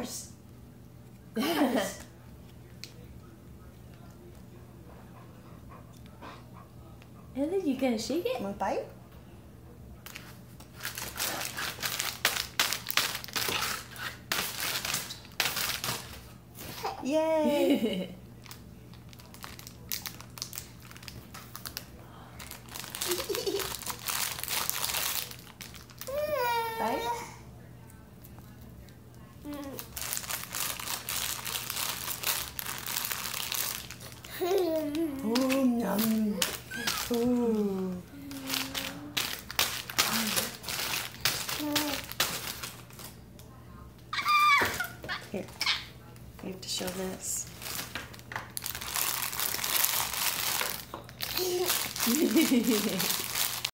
Cars. Cars. And then you gonna shake it? Want to bite? Yay! Bite? Ooh, yum. Ooh. Here, you have to show this.